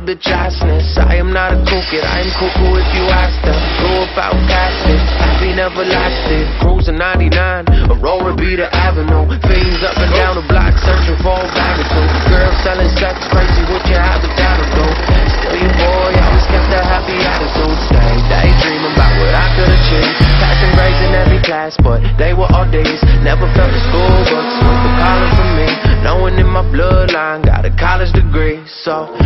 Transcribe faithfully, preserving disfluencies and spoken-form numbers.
the chasteness. I am not a cool kid, I am cuckoo if you ask them. Grew up outcasted, happy never lasted. Cruising ninety-nine, Aurora be the avenue. Fiends up and down the block, searching for a bag or two. Girls selling sex, crazy what you have to do. Still your boy, always kept a happy attitude. Stay daydreaming about what I could achieve. Passing grades in every class, but they were all D's. Never felt the school books was the calling for me. Knowing in my bloodline, got a college degree, so